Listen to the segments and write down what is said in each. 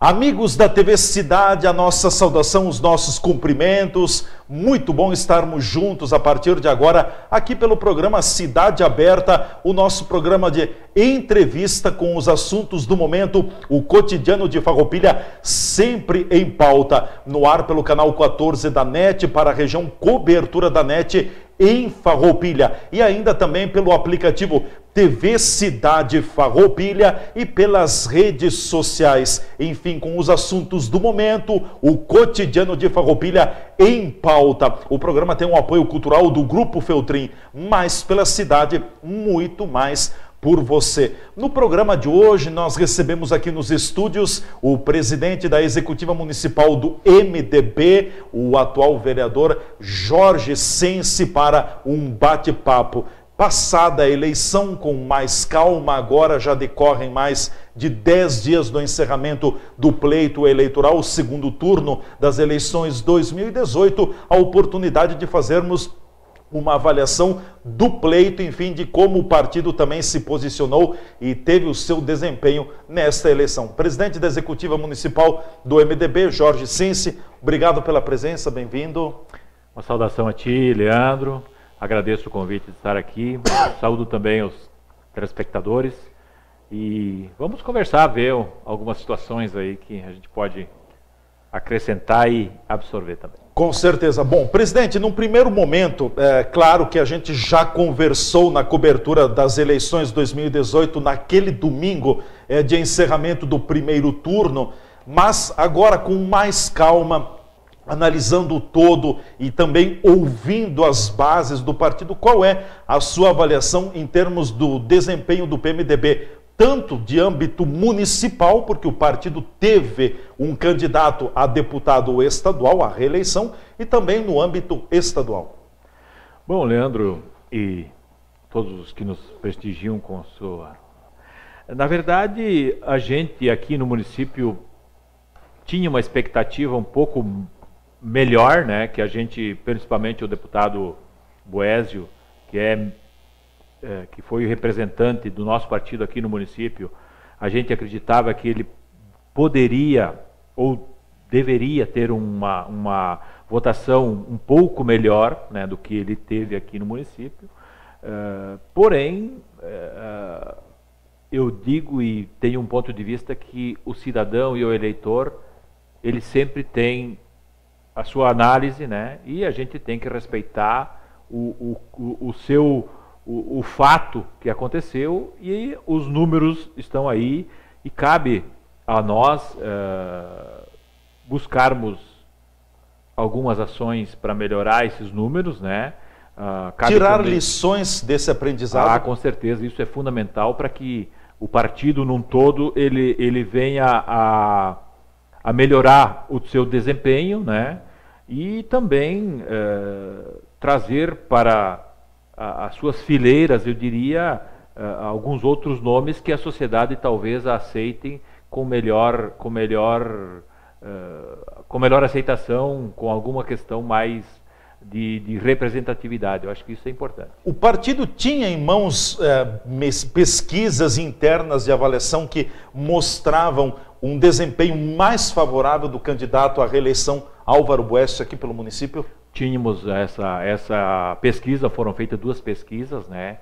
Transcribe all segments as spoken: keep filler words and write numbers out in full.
Amigos da T V Cidade, a nossa saudação, os nossos cumprimentos. Muito bom estarmos juntos a partir de agora, aqui pelo programa Cidade Aberta, o nosso programa de entrevista com os assuntos do momento, o cotidiano de Farroupilha, sempre em pauta. No ar pelo canal quatorze da NET, para a região cobertura da NET em Farroupilha. E ainda também pelo aplicativo T V Cidade Farroupilha e pelas redes sociais. Enfim, com os assuntos do momento, o cotidiano de Farroupilha em pauta. O programa tem um apoio cultural do Grupo Feltrin, mais pela cidade, muito mais por você. No programa de hoje, nós recebemos aqui nos estúdios o presidente da Executiva Municipal do M D B, o atual vereador Jorge Sense, para um bate-papo. Passada a eleição com mais calma, agora já decorrem mais de dez dias do encerramento do pleito eleitoral, o segundo turno das eleições dois mil e dezoito, a oportunidade de fazermos uma avaliação do pleito, enfim, de como o partido também se posicionou e teve o seu desempenho nesta eleição. Presidente da Executiva Municipal do M D B, Jorge Sense, obrigado pela presença, bem-vindo. Uma saudação a ti, Leandro. Agradeço o convite de estar aqui, saúdo também os telespectadores e vamos conversar, ver algumas situações aí que a gente pode acrescentar e absorver também. Com certeza. Bom, presidente, num primeiro momento, é claro que a gente já conversou na cobertura das eleições dois mil e dezoito, naquele domingo é, de encerramento do primeiro turno, mas agora com mais calma, analisando o todo e também ouvindo as bases do partido, qual é a sua avaliação em termos do desempenho do P M D B, tanto de âmbito municipal, porque o partido teve um candidato a deputado estadual, à reeleição, e também no âmbito estadual? Bom, Leandro e todos os que nos prestigiam com sua... Na verdade, a gente aqui no município tinha uma expectativa um pouco melhor, né, que a gente, principalmente o deputado Boésio, que é, é que foi o representante do nosso partido aqui no município, a gente acreditava que ele poderia ou deveria ter uma, uma votação um pouco melhor, né, do que ele teve aqui no município. Uh, porém, uh, eu digo e tenho um ponto de vista que o cidadão e o eleitor, ele sempre tem a sua análise, né? E a gente tem que respeitar o, o, o seu o, o fato que aconteceu e os números estão aí e cabe a nós uh, buscarmos algumas ações para melhorar esses números, né? Uh, cabe Tirar também... lições desse aprendizado. Ah, com certeza, isso é fundamental para que o partido num todo ele, ele venha a a melhorar o seu desempenho, né? E também eh, trazer para a, as suas fileiras, eu diria, eh, alguns outros nomes que a sociedade talvez aceitem com melhor, com melhor, eh, com melhor aceitação, com alguma questão mais de, de representatividade. Eu acho que isso é importante. O partido tinha em mãos eh, pesquisas internas de avaliação que mostravam um desempenho mais favorável do candidato à reeleição Álvaro Boésio aqui pelo município? Tínhamos essa, essa pesquisa, foram feitas duas pesquisas, né?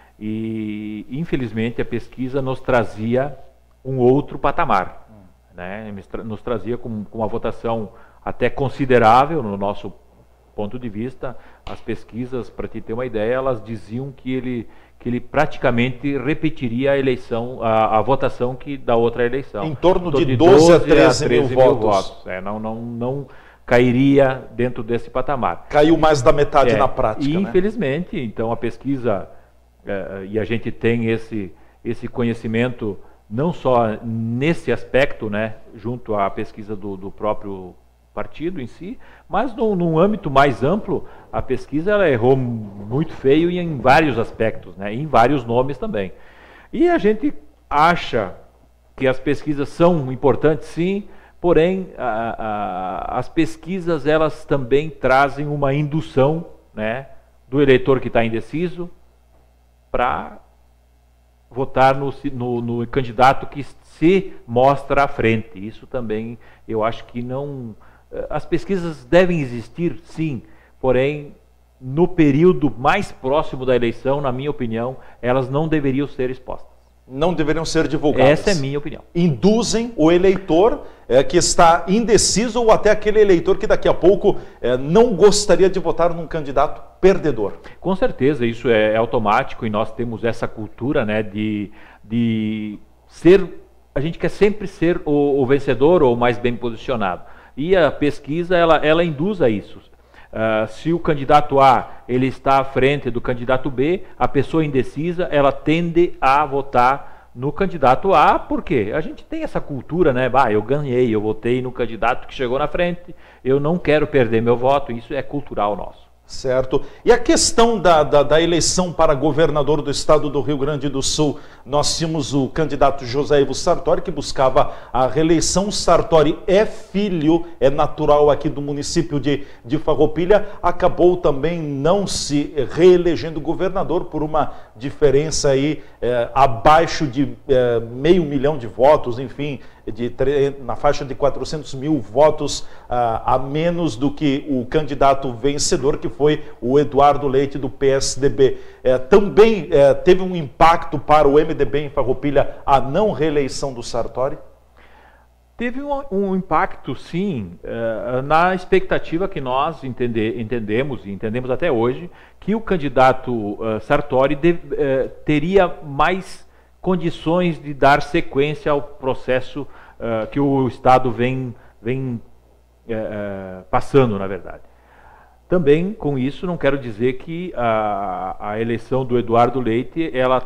E infelizmente a pesquisa nos trazia um outro patamar, hum. né? Nos trazia com, com uma votação até considerável no nosso ponto de vista. As pesquisas, para te ter uma ideia, elas diziam que ele que ele praticamente repetiria a eleição, a, a votação que da outra eleição. Em torno de, de doze a treze mil votos. votos. É, não, não, não cairia dentro desse patamar. Caiu mais da metade é, na prática. E, né? Infelizmente, então a pesquisa, é, e a gente tem esse, esse conhecimento não só nesse aspecto, né, junto à pesquisa do, do próprio partido em si, mas num, num âmbito mais amplo, a pesquisa ela errou muito feio e em vários aspectos, né, em vários nomes também. E a gente acha que as pesquisas são importantes, sim, porém a, a, as pesquisas elas também trazem uma indução, né, do eleitor que está indeciso para votar no, no, no candidato que se mostra à frente. Isso também eu acho que não... As pesquisas devem existir, sim, porém, no período mais próximo da eleição, na minha opinião, elas não deveriam ser expostas. Não deveriam ser divulgadas. Essa é minha opinião. Induzem o eleitor é, que está indeciso ou até aquele eleitor que daqui a pouco é, não gostaria de votar num candidato perdedor. Com certeza, isso é, é automático e nós temos essa cultura, né, de, de ser... A gente quer sempre ser o, o vencedor ou o mais bem posicionado. E a pesquisa, ela, ela induz a isso. Uh, se o candidato A ele está à frente do candidato B, a pessoa indecisa ela tende a votar no candidato A, porque a gente tem essa cultura, né? Bah, eu ganhei, eu votei no candidato que chegou na frente, eu não quero perder meu voto, isso é cultural nosso. Certo. E a questão da, da, da eleição para governador do estado do Rio Grande do Sul, nós tínhamos o candidato José Ivo Sartori, que buscava a reeleição. Sartori é filho, é natural aqui do município de, de Farroupilha, acabou também não se reelegendo governador por uma diferença aí é, abaixo de é, meio milhão de votos, enfim, de, na faixa de quatrocentos mil votos a, a menos do que o candidato vencedor, que foi o Eduardo Leite, do P S D B. É, também é, teve um impacto para o M D B em Farroupilha a não reeleição do Sartori? Teve um, um impacto, sim, uh, na expectativa que nós entender, entendemos, e entendemos até hoje, que o candidato uh, Sartori de, uh, teria mais condições de dar sequência ao processo uh, que o Estado vem, vem uh, passando, na verdade. Também, com isso, não quero dizer que a, a eleição do Eduardo Leite ela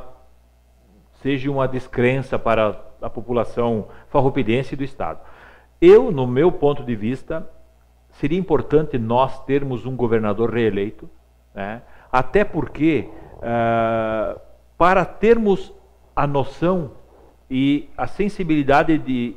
seja uma descrença para a população farroupilhense do Estado. Eu, no meu ponto de vista, seria importante nós termos um governador reeleito, né? Até porque, uh, para termos a noção e a sensibilidade de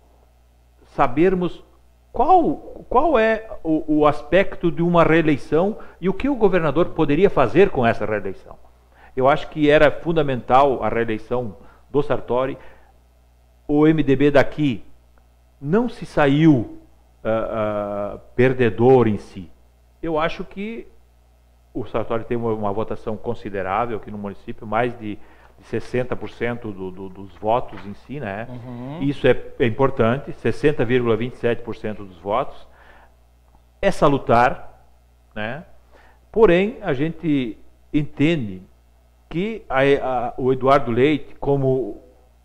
sabermos qual, qual é o, o aspecto de uma reeleição e o que o governador poderia fazer com essa reeleição. Eu acho que era fundamental a reeleição do Sartori. O M D B daqui não se saiu uh, uh, perdedor em si. Eu acho que o Sartori tem uma, uma votação considerável aqui no município, mais de de sessenta por cento do, do, dos votos em si, né? Uhum. Isso é, é importante, sessenta vírgula vinte e sete por cento dos votos. É salutar, né? Porém, a gente entende que a, a, o Eduardo Leite, como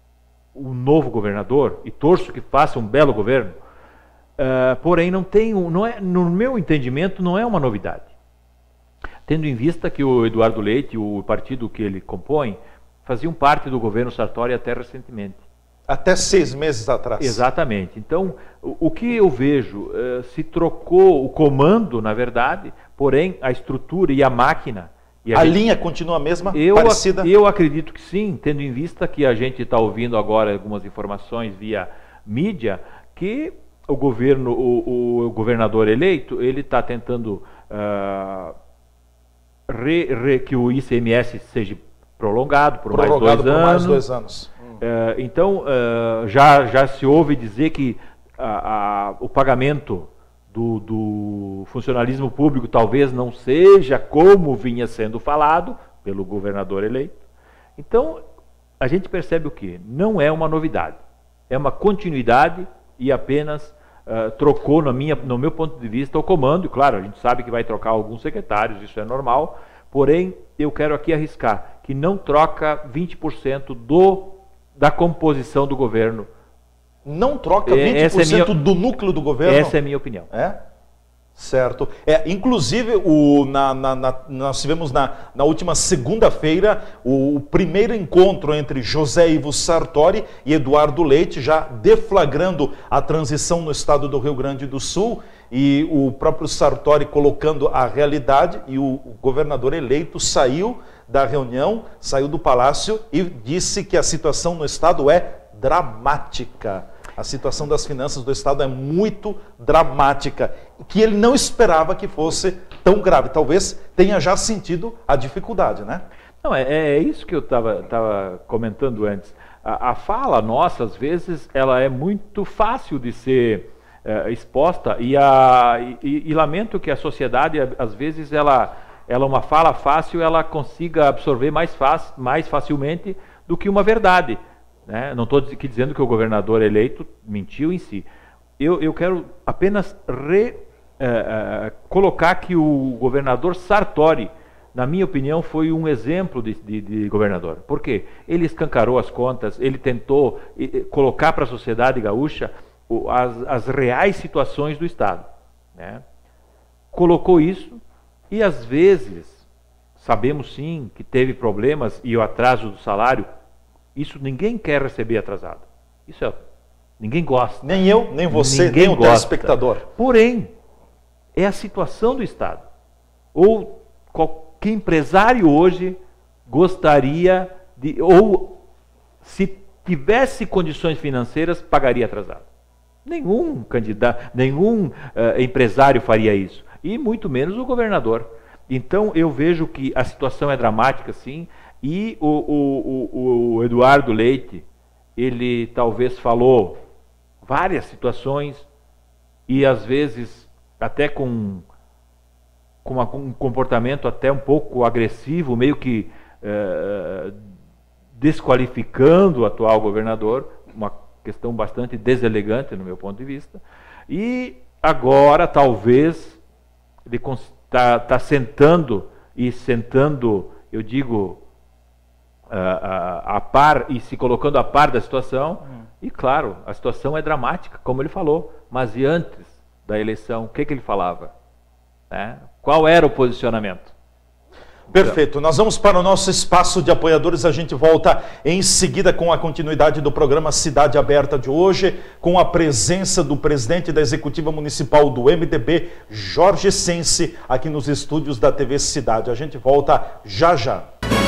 o novo governador, e torço que faça um belo governo, uh, porém, não tem, não é, no meu entendimento, não é uma novidade. Tendo em vista que o Eduardo Leite, o partido que ele compõe, faziam parte do governo Sartori até recentemente. Até seis meses atrás. Exatamente. Então, o, o que eu vejo, uh, se trocou o comando, na verdade, porém a estrutura e a máquina... E a a gente, linha continua a mesma, eu, parecida? Eu acredito que sim, tendo em vista que a gente está ouvindo agora algumas informações via mídia, que o governo, o, o governador eleito, ele está tentando uh, re, re, que o I C M S seja prolongado por, prolongado mais, dois por mais anos. dois anos. Hum. Uh, então, uh, já, já se ouve dizer que a, a, o pagamento do, do funcionalismo público talvez não seja como vinha sendo falado pelo governador eleito. Então, a gente percebe o quê? Não é uma novidade. É uma continuidade e apenas uh, trocou, na minha, no meu ponto de vista, o comando. E, claro, a gente sabe que vai trocar alguns secretários, isso é normal. Porém, eu quero aqui arriscar que não troca vinte por cento do, da composição do governo. Não troca vinte por cento é minha, do núcleo do governo? Essa é a minha opinião. É? Certo. É, inclusive, o, na, na, na, nós tivemos na, na última segunda-feira o, o primeiro encontro entre José Ivo Sartori e Eduardo Leite, já deflagrando a transição no estado do Rio Grande do Sul, e o próprio Sartori colocando a realidade, e o, o governador eleito saiu da reunião, saiu do palácio e disse que a situação no estado é dramática. A situação das finanças do estado é muito dramática, que ele não esperava que fosse tão grave. Talvez tenha já sentido a dificuldade, né? Não, é, é isso que eu estava tava comentando antes. A, a fala nossa, às vezes, ela é muito fácil de ser é, exposta e, a, e, e lamento que a sociedade, às vezes, ela, ela uma fala fácil, ela consiga absorver mais, fac, mais facilmente do que uma verdade. Né? Não estou aqui dizendo que o governador eleito mentiu em si. Eu, eu quero apenas re, é, é, colocar que o governador Sartori, na minha opinião, foi um exemplo de, de, de governador. Por quê? Ele escancarou as contas, ele tentou colocar para a sociedade gaúcha as, as reais situações do Estado. Né? Colocou isso e, às vezes, sabemos sim que teve problemas e o atraso do salário, isso ninguém quer receber atrasado. Isso é, ninguém gosta. Nem eu, nem você, ninguém nem o telespectador. Porém, é a situação do Estado. Ou qualquer que empresário hoje gostaria de, ou se tivesse condições financeiras, pagaria atrasado? Nenhum candidato, nenhum uh, empresário faria isso, e muito menos o governador. Então eu vejo que a situação é dramática, sim, e o, o, o, o Eduardo Leite, ele talvez falou várias situações, e às vezes até com com uma, um comportamento até um pouco agressivo, meio que eh, desqualificando o atual governador, uma questão bastante deselegante no meu ponto de vista, e agora talvez ele está tá sentando, e sentando, eu digo, a, a, a par, e se colocando a par da situação, hum. E claro, a situação é dramática, como ele falou, mas e antes da eleição, o que, que ele falava? Né? Qual era o posicionamento? Perfeito, nós vamos para o nosso espaço de apoiadores, a gente volta em seguida com a continuidade do programa Cidade Aberta de hoje, com a presença do presidente da Executiva Municipal do M D B, Jorge Sense, aqui nos estúdios da T V Cidade. A gente volta já já.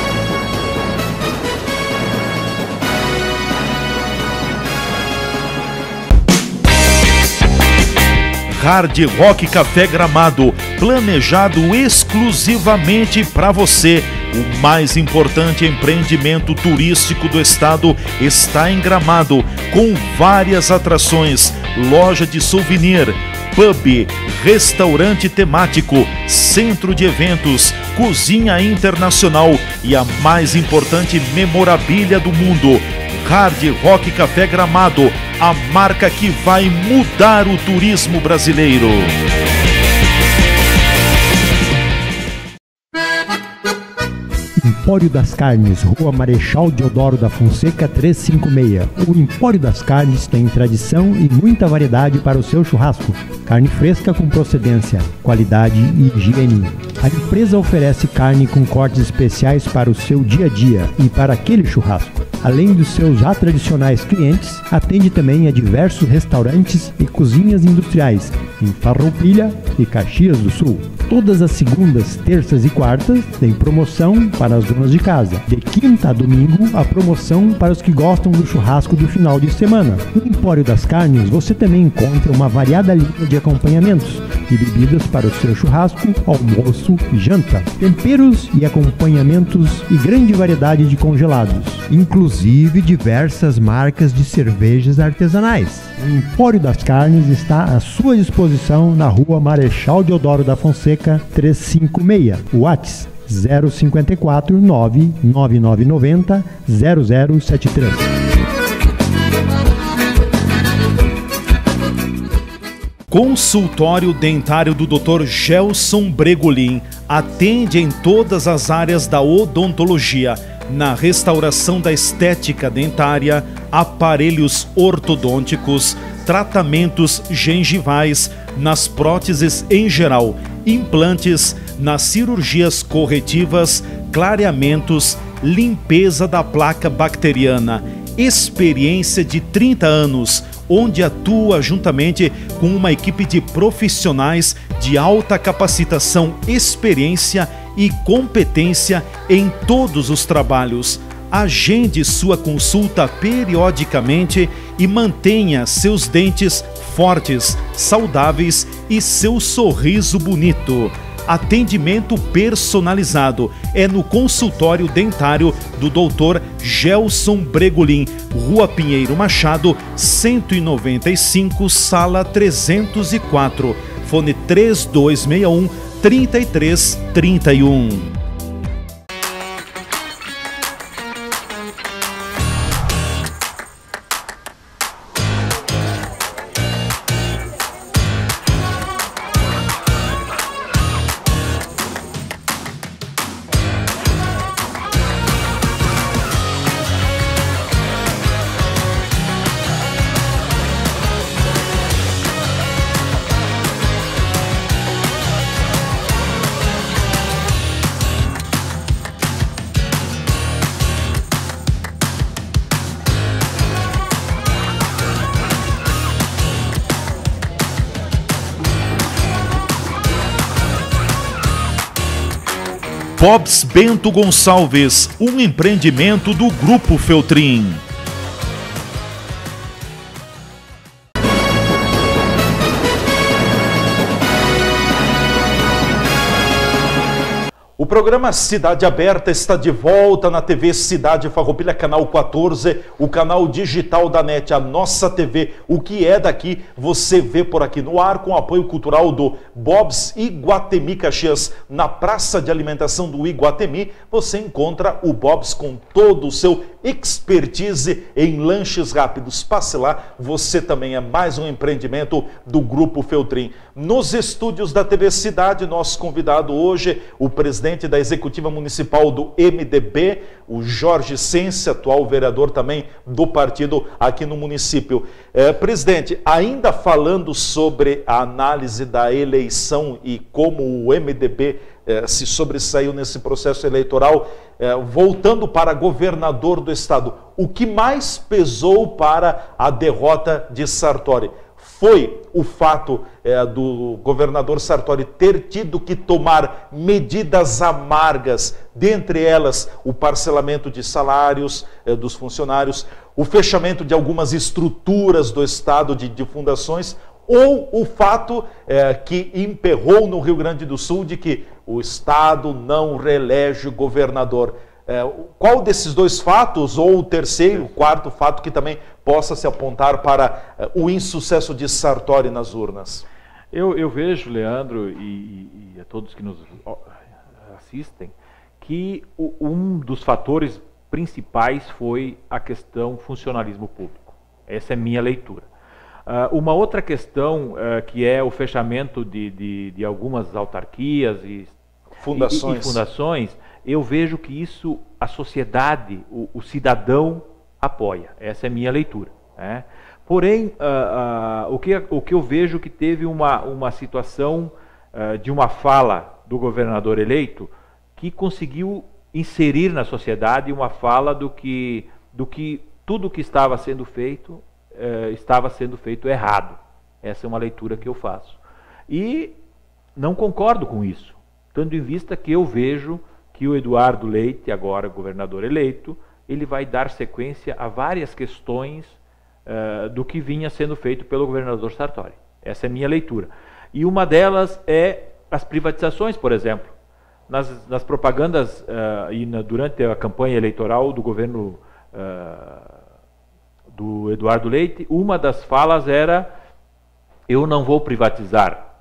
Hard Rock Café Gramado, planejado exclusivamente para você. O mais importante empreendimento turístico do estado está em Gramado, com várias atrações, loja de souvenir, pub, restaurante temático, centro de eventos, cozinha internacional e a mais importante memorabilia do mundo. Hard Rock Café Gramado, a marca que vai mudar o turismo brasileiro. Empório das Carnes, Rua Marechal Deodoro da Fonseca trezentos e cinquenta e seis. O Empório das Carnes tem tradição e muita variedade para o seu churrasco. Carne fresca com procedência, qualidade e higiene. A empresa oferece carne com cortes especiais para o seu dia a dia e para aquele churrasco. Além dos seus já tradicionais clientes, atende também a diversos restaurantes e cozinhas industriais em Farroupilha e Caxias do Sul. Todas as segundas, terças e quartas tem promoção para as donas de casa. De quinta a domingo, a promoção para os que gostam do churrasco do final de semana. No Empório das Carnes, você também encontra uma variada linha de acompanhamentos e bebidas para o seu churrasco, almoço e janta. Temperos e acompanhamentos e grande variedade de congelados, inclusive diversas marcas de cervejas artesanais. O Empório das Carnes está à sua disposição na Rua Marechal Deodoro da Fonseca trezentos e cinquenta e seis. WhatsApp zero cinco quatro nove nove nove nove zero zero zero sete três. Consultório dentário do doutor Gelson Bregolin atende em todas as áreas da odontologia, na restauração da estética dentária, aparelhos ortodônticos, tratamentos gengivais, nas próteses em geral, implantes, nas cirurgias corretivas, clareamentos, limpeza da placa bacteriana. Experiência de trinta anos, onde atua juntamente com uma equipe de profissionais de alta capacitação, experiência e competência em todos os trabalhos. Agende sua consulta periodicamente e mantenha seus dentes fortes, saudáveis e seu sorriso bonito. atendimento personalizado. É no consultório dentário do doutor Gelson Bregolin, Rua Pinheiro Machado, cento e noventa e cinco, sala trezentos e quatro. Fone três dois seis um, três três três um. Bob's Bento Gonçalves, um empreendimento do Grupo Feltrin. O programa Cidade Aberta está de volta na T V Cidade Farroupilha, canal quatorze, o canal digital da NET, a nossa T V. O que é daqui, você vê por aqui no ar, com apoio cultural do Bob's Iguatemi Caxias. Na praça de alimentação do Iguatemi, você encontra o Bob's com todo o seu expertise em lanches rápidos. Passe lá, você também é mais um empreendimento do Grupo Feltrin. Nos estúdios da T V Cidade, nosso convidado hoje, o presidente da Executiva Municipal do M D B, o Jorge Sense, atual vereador também do partido aqui no município. É, presidente, ainda falando sobre a análise da eleição e como o M D B é, se sobressaiu nesse processo eleitoral, é, voltando para governador do estado, o que mais pesou para a derrota de Sartori? Foi o fato é, do governador Sartori ter tido que tomar medidas amargas, dentre elas o parcelamento de salários é, dos funcionários, o fechamento de algumas estruturas do Estado de, de fundações, ou o fato é, que emperrou no Rio Grande do Sul de que o Estado não reelege governador. É, qual desses dois fatos, ou o terceiro, o quarto fato que também possa se apontar para é, o insucesso de Sartori nas urnas? Eu, eu vejo, Leandro, e, e a todos que nos assistem, que o, um dos fatores principais foi a questão funcionalismo público. Essa é minha leitura. Uh, uma outra questão, uh, que é o fechamento de, de, de algumas autarquias e fundações. E, e fundações, eu vejo que isso a sociedade, o, o cidadão apoia. Essa é a minha leitura, né? Porém, uh, uh, o, que, o que eu vejo que teve uma, uma situação uh, de uma fala do governador eleito que conseguiu inserir na sociedade uma fala do que, do que tudo que estava sendo feito uh, estava sendo feito errado. Essa é uma leitura que eu faço. E não concordo com isso, tendo em vista que eu vejo que o Eduardo Leite, agora governador eleito, ele vai dar sequência a várias questões uh, do que vinha sendo feito pelo governador Sartori. Essa é a minha leitura. E uma delas é as privatizações, por exemplo. Nas, nas propagandas uh, e na, durante a campanha eleitoral do governo uh, do Eduardo Leite, uma das falas era: eu não vou privatizar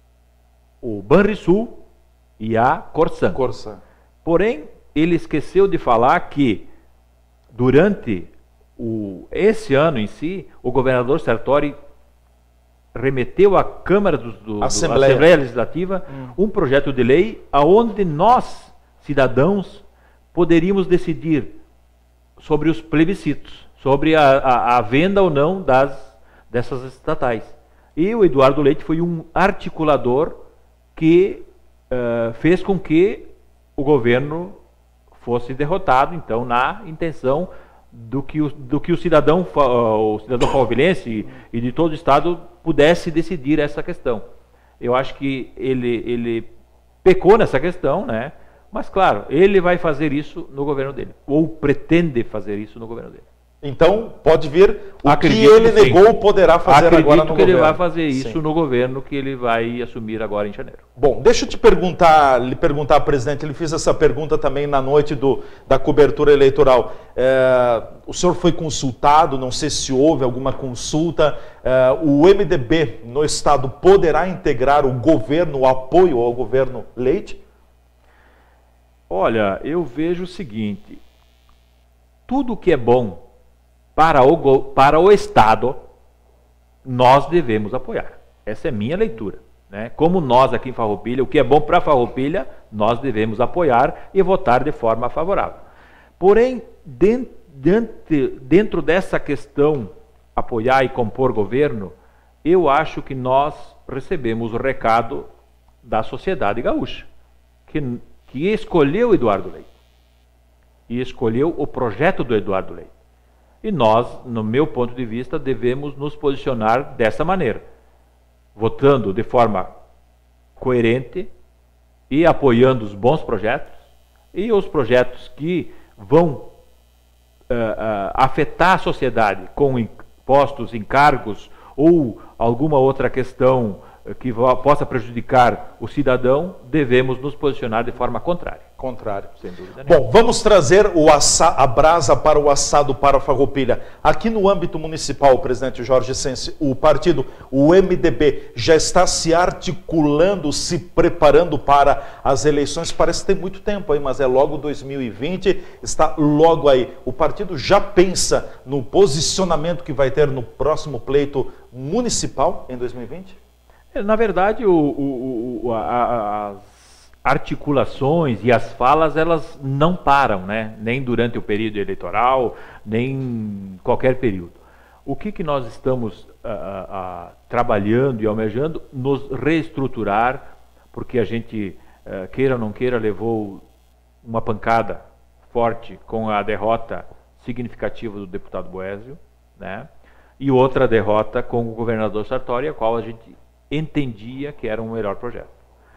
o Banrisul e a Corsan. Corsan. Porém, ele esqueceu de falar que, durante o, esse ano em si, o governador Sartori remeteu à Câmara do, do, Assembleia. do, Assembleia Legislativa hum. um projeto de lei onde nós, cidadãos, poderíamos decidir sobre os plebiscitos, sobre a, a, a venda ou não das, dessas estatais. E o Eduardo Leite foi um articulador que uh, fez com que o governo fosse derrotado, então, na intenção do que o, do que o cidadão, o cidadão farroupilense e, e de todo o estado pudesse decidir essa questão. Eu acho que ele, ele pecou nessa questão, né? Mas, claro, ele vai fazer isso no governo dele, ou pretende fazer isso no governo dele. Então, pode vir o Acredito que ele que sim. negou poderá fazer Acredito agora no que governo. ele vai fazer isso Sim. no governo que ele vai assumir agora em janeiro. Bom, deixa eu te perguntar, lhe perguntar, presidente, ele fez essa pergunta também na noite do, da cobertura eleitoral. É, o senhor foi consultado, não sei se houve alguma consulta, é, o M D B no estado poderá integrar o governo, o apoio ao governo Leite? Olha, eu vejo o seguinte, tudo que é bom para o, para o Estado, nós devemos apoiar. Essa é minha leitura. Né? Como nós aqui em Farroupilha, o que é bom para Farroupilha, nós devemos apoiar e votar de forma favorável. Porém, dentro, dentro dessa questão, apoiar e compor governo, eu acho que nós recebemos o recado da sociedade gaúcha, que, que escolheu Eduardo Leite. E escolheu o projeto do Eduardo Leite. E nós, no meu ponto de vista, devemos nos posicionar dessa maneira, votando de forma coerente e apoiando os bons projetos e os projetos que vão uh, uh, afetar a sociedade com impostos, encargos ou alguma outra questão que possa prejudicar o cidadão, devemos nos posicionar de forma contrária. Contrário. Sem dúvida nenhuma. Bom, vamos trazer o assa, a brasa para o assado para a Farroupilha. Aqui no âmbito municipal, presidente Jorge Sense, o partido, o M D B, já está se articulando, se preparando para as eleições. Parece que tem muito tempo aí, mas é logo dois mil e vinte, está logo aí. O partido já pensa no posicionamento que vai ter no próximo pleito municipal em dois mil e vinte? Na verdade, o, o, o, a, as articulações e as falas, elas não param, né? Nem durante o período eleitoral, nem em qualquer período. O que, que nós estamos a, a, trabalhando e almejando? Nos reestruturar, porque a gente, a, queira ou não queira, levou uma pancada forte com a derrota significativa do deputado Boésio, né? E outra derrota com o governador Sartori, a qual a gente entendia que era um melhor projeto.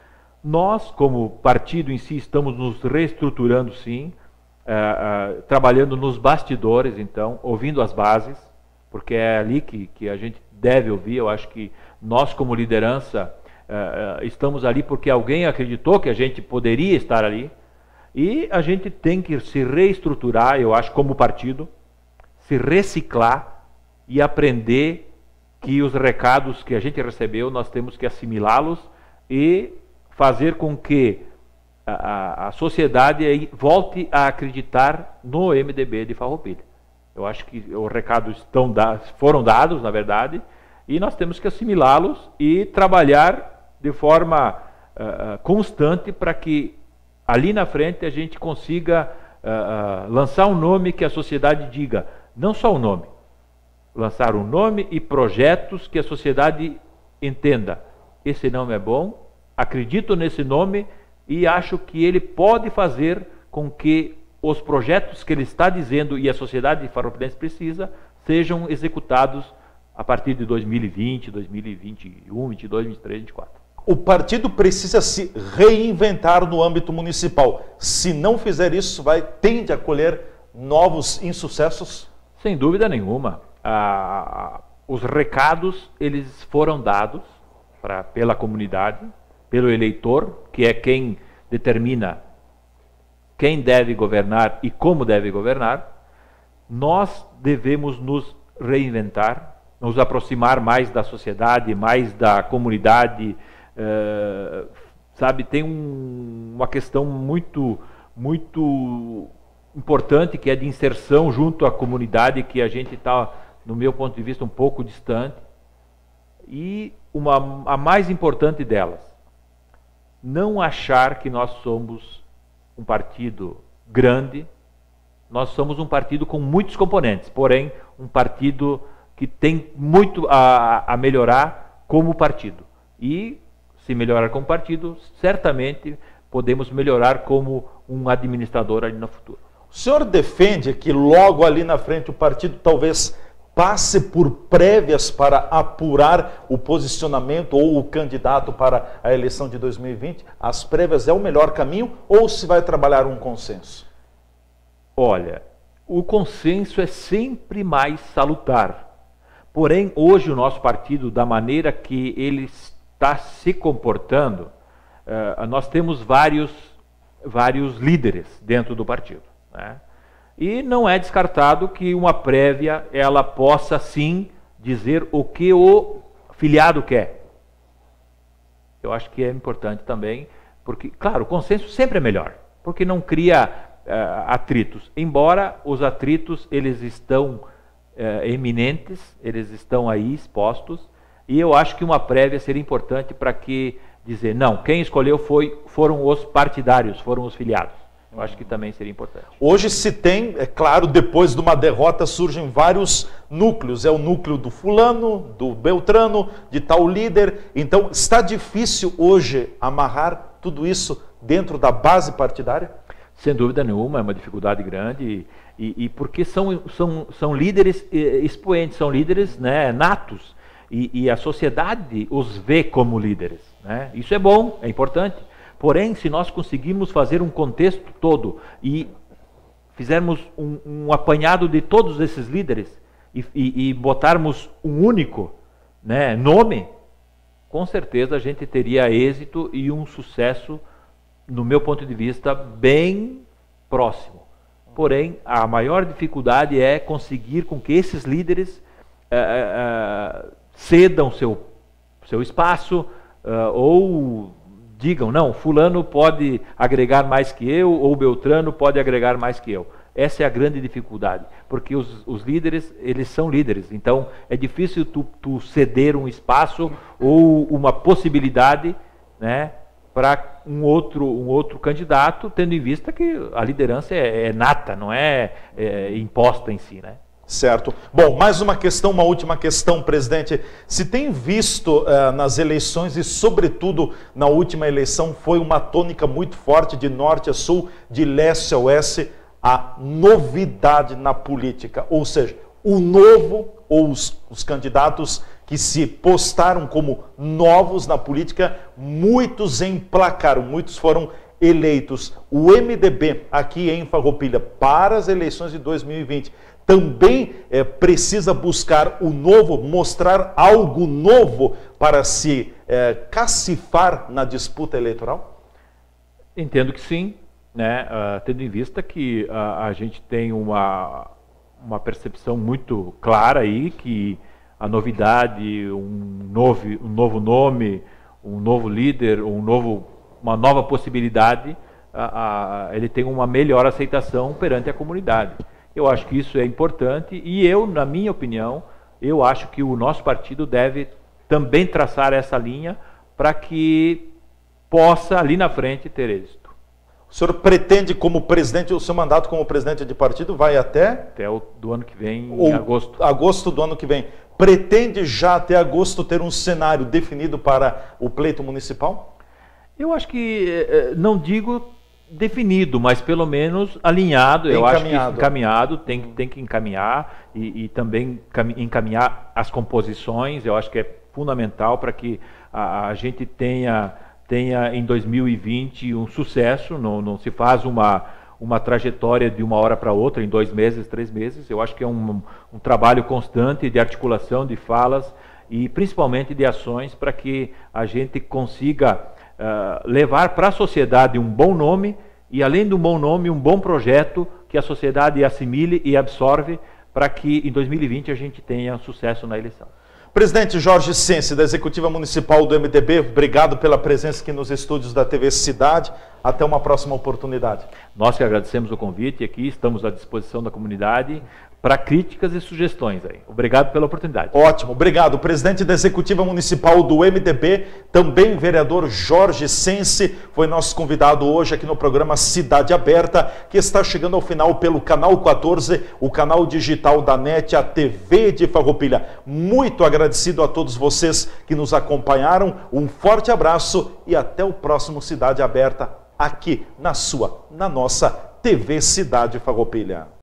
Nós, como partido em si, estamos nos reestruturando, sim, uh, uh, trabalhando nos bastidores, então, ouvindo as bases, porque é ali que, que a gente deve ouvir. Eu acho que nós, como liderança, uh, uh, estamos ali porque alguém acreditou que a gente poderia estar ali, e a gente tem que se reestruturar, eu acho, como partido, se reciclar e aprender que os recados que a gente recebeu, nós temos que assimilá-los e fazer com que a, a, a sociedade volte a acreditar no M D B de Farroupilha. Eu acho que os recados estão da, foram dados, na verdade, e nós temos que assimilá-los e trabalhar de forma uh, constante para que ali na frente a gente consiga uh, uh, lançar um nome que a sociedade diga, não só o nome, lançar um nome e projetos que a sociedade entenda. Esse nome é bom, acredito nesse nome e acho que ele pode fazer com que os projetos que ele está dizendo e a sociedade farroupilhense precisa sejam executados a partir de dois mil e vinte, dois mil e vinte e um, vinte e dois, vinte e três, vinte e quatro. O partido precisa se reinventar no âmbito municipal. Se não fizer isso, vai tende a colher novos insucessos? Sem dúvida nenhuma. Ah, os recados eles foram dados pra, pela comunidade, pelo eleitor, que é quem determina quem deve governar e como deve governar. Nós devemos nos reinventar, nos aproximar mais da sociedade, mais da comunidade. Uh, sabe, tem um, uma questão muito, muito importante que é de inserção junto à comunidade, que a gente está, no meu ponto de vista, um pouco distante. E uma, a mais importante delas, não achar que nós somos um partido grande. Nós somos um partido com muitos componentes, porém um partido que tem muito a, a melhorar como partido. E se melhorar como partido, certamente podemos melhorar como um administrador ali no futuro. O senhor defende que logo ali na frente o partido talvez passe por prévias para apurar o posicionamento ou o candidato para a eleição de dois mil e vinte? As prévias é o melhor caminho ou se vai trabalhar um consenso? Olha, O consenso é sempre mais salutar. Porém, hoje o nosso partido, da maneira que ele está se comportando, uh, nós temos vários, vários líderes dentro do partido, né? E não é descartado que uma prévia ela possa sim dizer o que o filiado quer. Eu acho que é importante também, porque, claro, o consenso sempre é melhor, porque não cria uh, atritos. Embora os atritos eles estão uh, eminentes, eles estão aí expostos, e eu acho que uma prévia seria importante para que dizer, não, quem escolheu foi, foram os partidários, foram os filiados. Eu acho que também seria importante. Hoje se tem, é claro, depois de uma derrota surgem vários núcleos. É o núcleo do fulano, do beltrano, de tal líder. Então está difícil hoje amarrar tudo isso dentro da base partidária? Sem dúvida nenhuma, é uma dificuldade grande. E, e porque são, são, são líderes expoentes, são líderes, né, natos. E, e a sociedade os vê como líderes, né? Isso é bom, é importante. Porém, se nós conseguirmos fazer um contexto todo e fizermos um, um apanhado de todos esses líderes e, e, e botarmos um único, né, nome, com certeza a gente teria êxito e um sucesso, no meu ponto de vista, bem próximo. Porém, a maior dificuldade é conseguir com que esses líderes uh, uh, cedam seu, seu espaço uh, ou digam, não, fulano pode agregar mais que eu, ou Beltrano pode agregar mais que eu. Essa é a grande dificuldade, porque os, os líderes, eles são líderes, então é difícil tu, tu ceder um espaço ou uma possibilidade, né, para um outro, um outro candidato, tendo em vista que a liderança é, é nata, não é, é imposta em si, né? Certo. Bom, mais uma questão, uma última questão, presidente. Se tem visto uh, nas eleições e, sobretudo, na última eleição, foi uma tônica muito forte de norte a sul, de leste a oeste, a novidade na política. Ou seja, o novo, ou os, os candidatos que se postaram como novos na política, muitos emplacaram, muitos foram eleitos. O M D B, aqui em Farroupilha, para as eleições de dois mil e vinte, também é, precisa buscar o novo, mostrar algo novo para se é, cacifar na disputa eleitoral? Entendo que sim, né? Uh, tendo em vista que uh, a gente tem uma, uma percepção muito clara aí que a novidade, um novo, um novo nome, um novo líder, um novo, uma nova possibilidade, uh, uh, ele tem uma melhor aceitação perante a comunidade. Eu acho que isso é importante e eu, na minha opinião, eu acho que o nosso partido deve também traçar essa linha para que possa, ali na frente, ter êxito. O senhor pretende, como presidente, o seu mandato como presidente de partido vai até? Até o do ano que vem, Ou, em agosto. Agosto do ano que vem. Pretende já até agosto ter um cenário definido para o pleito municipal? Eu acho que, não digo definido, mas pelo menos alinhado. Eu acho que encaminhado, tem, tem que encaminhar e, e também encaminhar as composições. Eu acho que é fundamental para que a, a gente tenha, tenha em dois mil e vinte um sucesso. Não, não se faz uma, uma trajetória de uma hora para outra, em dois meses, três meses. Eu acho que é um, um trabalho constante de articulação, de falas e principalmente de ações para que a gente consiga Uh, levar para a sociedade um bom nome e, além do bom nome, um bom projeto que a sociedade assimile e absorve para que em dois mil e vinte a gente tenha sucesso na eleição. Presidente Jorge Sense, da Executiva Municipal do M D B, obrigado pela presença aqui nos estúdios da T V Cidade. Até uma próxima oportunidade. Nós que agradecemos o convite aqui, estamos à disposição da comunidade para críticas e sugestões aí. Obrigado pela oportunidade. Ótimo, obrigado. O presidente da Executiva Municipal do M D B, também vereador Jorge Sense, foi nosso convidado hoje aqui no programa Cidade Aberta, que está chegando ao final pelo canal quatorze, o canal digital da NET, a T V de Farroupilha. Muito agradecido a todos vocês que nos acompanharam. Um forte abraço e até o próximo Cidade Aberta, aqui na sua, na nossa T V Cidade Farroupilha.